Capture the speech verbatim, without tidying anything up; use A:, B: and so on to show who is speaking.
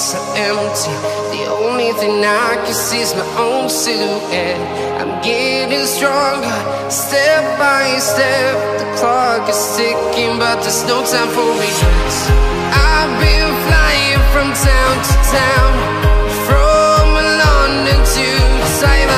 A: so empty. The only thing I can see is my own silhouette. I'm getting stronger, step by step. The clock is ticking, but there's no time for regrets. I've been flying from town to town, from London to Taiwan.